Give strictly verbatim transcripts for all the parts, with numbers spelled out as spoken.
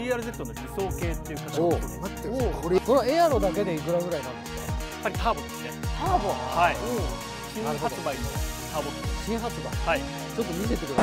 ーアールゼット の理想系っていう形おお、 ですね。 待ってください。これこのエアロだけでいくらぐらいなんですか？ やっぱりターボですね。 ターボ。 はい。新なるほど発売のターボ機。 新発売。 はい。 ちょっと見せてくださ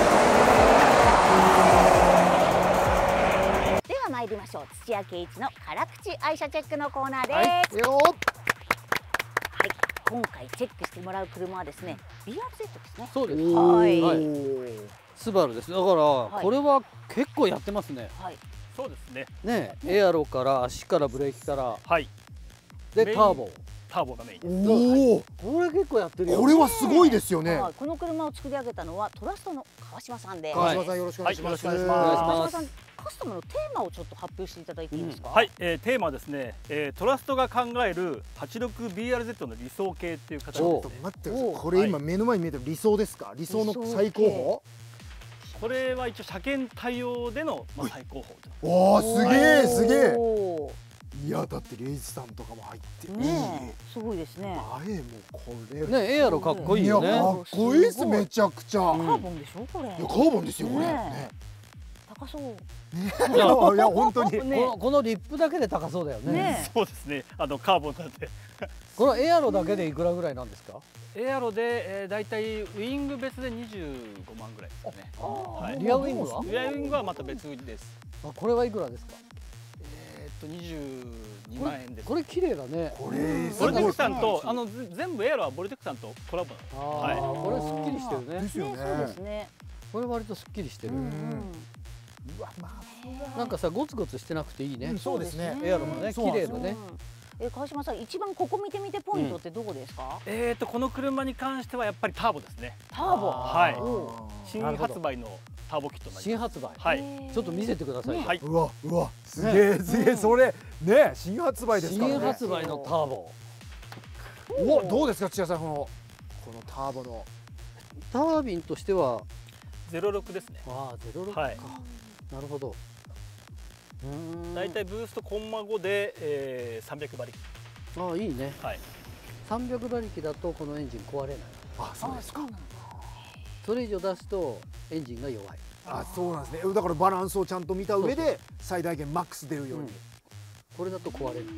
では参りましょう。土屋圭一の辛口愛車チェックのコーナーです。 い。はい。よはい、今回チェックしてもらう車はですね、ビーアールゼット ですね。 そうです。 はいはいスバルです。だから、 いこれは結構やってますね。 はい。 そうですね。 ねえ、エアロから足からブレーキからはい。 でメインターボ。 ターボがメインです。 おお、 これ結構やってるよ。 これはすごいですよね。 はい、この車を作り上げたのはトラストの川島さんで。 はい川島さんよろしくお願いします。 はいよろしくお願いし川ます島さん、カスタムのテーマをちょっと発表していただいていいですか。 はい、えー、テーマはですね、えー、トラストが考える はちじゅうろくビーアールゼット の理想系っていう形おですね。 待ってください。 おこれ今目の前に見えてる理想ですか？理想の最高これは一応車検対応での、まあ、最高峰と。 峰？おお、すげえすげえ。 おーいやだってレイジさんとかも入ってる。 ねえ、すごいですね。 あえもうこれ。 ねえ、エアロかっこいいいやよね。 かっこいいっすめちゃくちゃ。 カいーボンでしょこれ。 やカーボンですよこれ。 ねね高そう。 いやいや本当に。 このこのリップだけで高そうだよね。 ねそうですね。あのカーボンなんで。 このエアロだけでいくらぐらいなんですか？ エアロで、えー、だいたいウイング別でにじゅうごまんぐらいですね。はい。 リアウイングは？ リアウイングはまた別です。 あ、これはいくらですか？ えー、っとにじゅうにまんえんです。 これ綺麗だね。 これボルテックさんすごいとあのぜ全部エアロはボルテックさんとコラボなんです。 ああ、 はい。 これすっきりしてるね。 ですよね、そうですね。 ね。 これ割とすっきりしてるう。んうわまあなんかさ、ゴツゴツしてなくていいねうん。そうですね。 エアロもね、 そうなんですよ綺麗だね。 え、川島さん、一番ここ見てみてポイントってどこですか？ えー、っとこの車に関してはやっぱりターボですね。 ターボ。 はいおう新発売のターボキットになり新発売。 ます。はい。 へーちょっと見せてくださいよ。 はい。 うわうわすげえすげえそれね新発売ですから新ね。 発売のターボ。 おどうですか土屋さんこのこのターボの。 タービンとしては、 ゼロろくですね。 ああ、ゼロろくか。 はいなるほど。うーんだいたいブーストコンマごで、えー、さんびゃく馬力。 ああ、いいね。 はい。 さんびゃく馬力だとこのエンジン壊れない。 あそうですか。 そうなんだ。 それ以上出すとエンジンが弱い。 あそうなんですね。だからバランスをちゃんと見た上で最大限マックス出るように。 これだと壊れる。へうん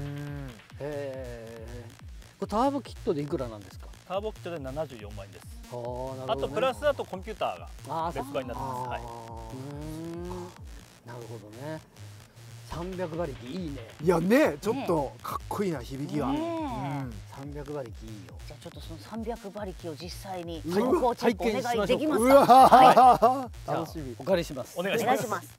え。これターボキットでいくらなんですか？ ターボキットでななじゅうよんまんえんです。 ああ、なるほど、ね。 あとプラスだとコンピューターがああ、そう別売になってます。はい。 うーん。なるほどね。さんびゃく馬力いいね。 いやねちょっとかっこいいな響きが。 ねえうんさんびゃく馬力いいよ。 じゃあちょっとそのさんびゃく馬力を実際にうわ走行チェックお願いできますうか？ わじゃあ楽しみ。 お借りします。 お願いします。 お願いします。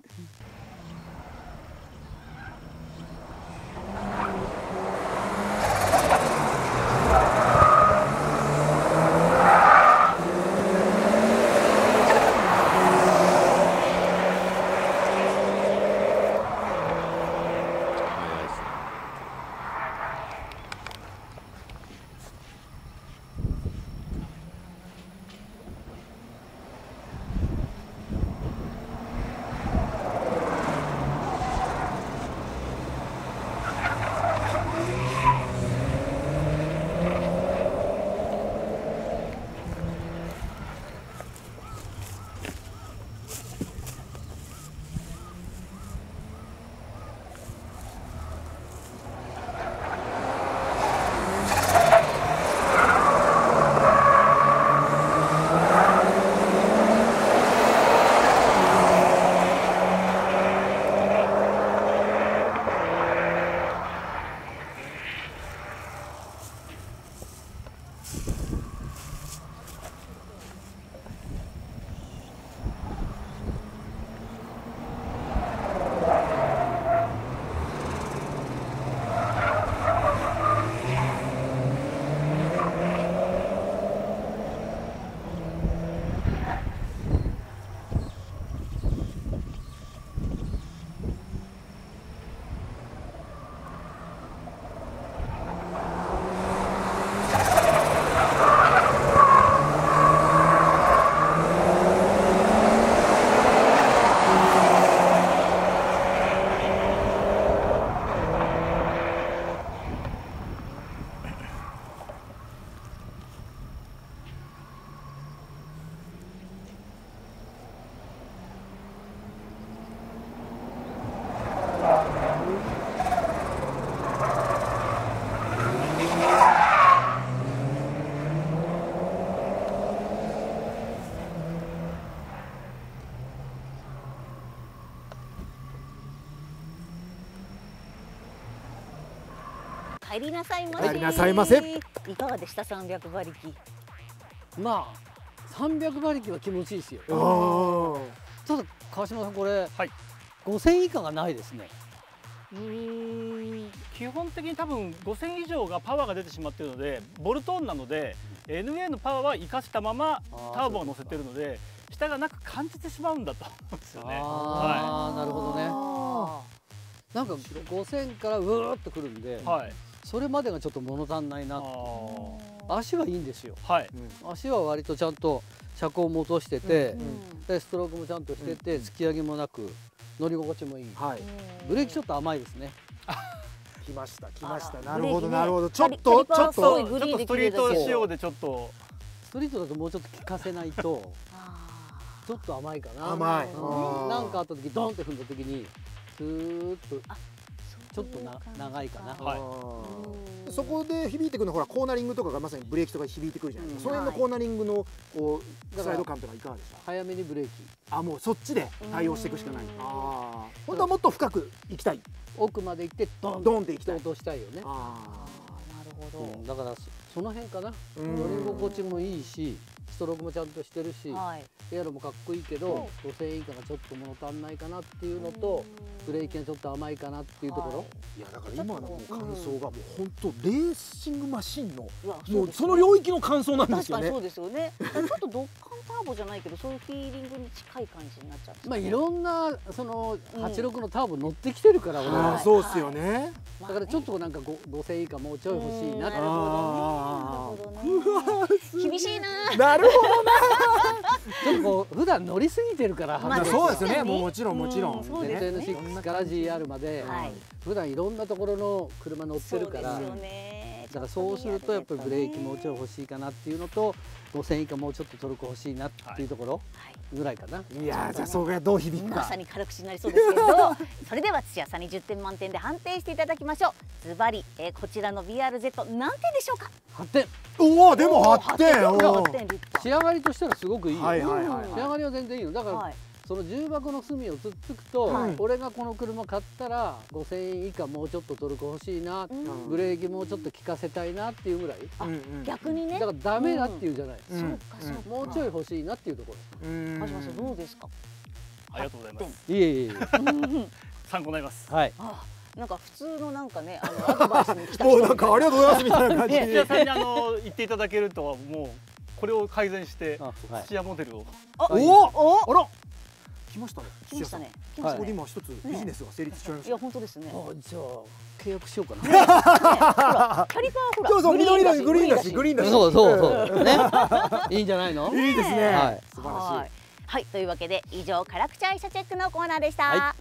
帰りなさいませ。 帰りなさいませ。 いかがでしたさんびゃくばりき。 まあさんびゃくばりきは気持ちいいですよ。 あーただ川島さんこれ、 はい、 ごせん以下がないですね。 うーん基本的に多分ごせん以上がパワーが出てしまっているので、ボルトオンなので エヌエー のパワーは生かしたままターボが乗せてるので、下がなく感じてしまうんだと思うんですよね。 ああ、なるほどね。 あなんかごせんからうーっとくるんで、 はい、 それまでがちょっと物足んないな。 あー足はいいんですよ。 はい、 足は割とちゃんと車高も落としてて、 うんでストロークもちゃんとしてて、突き上げもなく乗り心地もいい。 はいブレーキちょっと甘いですね。 来ました来ました。 あらなるほどブレーキねなるほど。ちょっとちょっカリカリパーソとーグリーちょっとストリート仕様でちょっとストリートだともうちょっと効かせないとあちょっと甘いかな。 甘い。 うんあーなんかあった時ドンって踏んだ時にスーッとーちょっとな長いかな。 はいあうんーそこで響いてくるのはほらコーナリングとかがまさにブレーキとか響いてくるじゃないですか。 うんその辺のコーナリングのこうだからスライド感とかいかがでした？ 早めにブレーキ。 あ、もうそっちで対応していくしかない。 うんああ、本当はもっと深く行きたい。 奥まで行ってドンドンって行きたい落。としたいよね。 あなるほうんだからそその辺かな。 あ、 乗り心地もいいし、ストロークもちゃんとしてるしど。、はい。 エアロもかっこいいけど、ごせん以下がちょっと物足んないかなっていうのと、ブレーキがちょっと甘いかなっていうところ。 いやだから今のもう感想がもう本当レーシングマシンのうわもうその領域の感想なんですよね確かにそ。うですよね。ちょっとドッカンターボじゃないけど、そういうフィーリングに近い感じになっちゃうんですかね。 まあいろんなそのうんはちじゅうろくのターボ乗ってきてるから、俺あはあ、そうっすよね。 まあねだからちょっとなんかごせん以下もうちょい欲しいなって。 なるほあどね。なるほどね。厳しいな。 なるほちょっとこう普段乗りすぎてるから、 まあど。 話そうですよね。 確かにもうもちろんもちろん。 うんそうですねエスエヌシックス から ジーアール まではい。 普段いろんなところの車乗ってるから、 そうですよね。 だからそうするとやっぱりブレーキもうちょい欲しいかなっていうのと、ごせん以下もうちょっとトルク欲しいなっていうところはい。 ぐらいかな。 いやー、じゃあそれがどう響くかまさ。に辛口になりそうですけどそれでは土屋さんにじゅってん満点で判定していただきましょう。ズバリ、えー、こちらの ビーアールゼット 何点でしょうか。 はってん。 おお、でもはってん。 おーはおーちてんリッター仕上がりとしたらすごくいいよ。 はいはいはい仕上がりは全然いいの。だから、 はい。 その重箱の隅をつっつくと、 はい俺がこの車買ったらごせんえん以下もうちょっとトルク欲しいな、 うんブレーキもうちょっと効かせたいなっていうぐらい。 あうんうん逆にね。 だからダメだっていうんじゃない、 うんそうかそうか。 もうちょい欲しいなっていうとこうん川島さんどうですか。 ありがとうございます。 ろ。いえいえいえ。 参考になります。 はい。 あ、なんか普通のなんかね、あのアドバイスに来た人もうなんかありがとうございますみたいな感じ土屋で。 さんにあの言っていただけるとはもうこれを改善してあはい土屋モデルをおはいお、あら、来ましたね。 来ましたね。来土ましたね。 屋さんここで今一つビジネスが成立しちゃいましいや本当ですね。 あじゃあ契約しようかな。 ねほらキャリパーほら。 そうそう、緑だし、グリーンだし、 しグリーンだし。 そうそうそう。ね。いいんじゃないの？ いいですね。 はい素晴らしはい。はい、というわけで以上辛口愛車チェックのコーナーでした。 は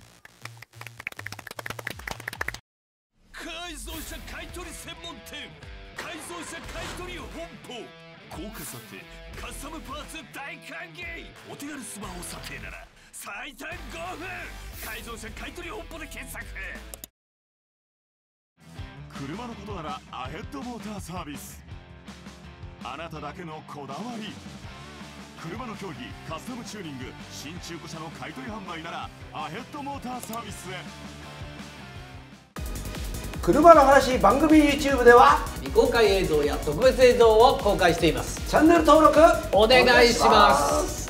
改造車買取専門店改造車買取本舗高価査定カスタムパーツ大歓迎お手軽スマホ査定なら最短ごふん改造車買取本舗で検索車のことならアヘッドモーターサービスあなただけのこだわり車の競技カスタムチューニング新中古車の買取販売ならアヘッドモーターサービスへ車の話番組 YouTube では未公開映像や特別映像を公開しています。 チャンネル登録お願いします。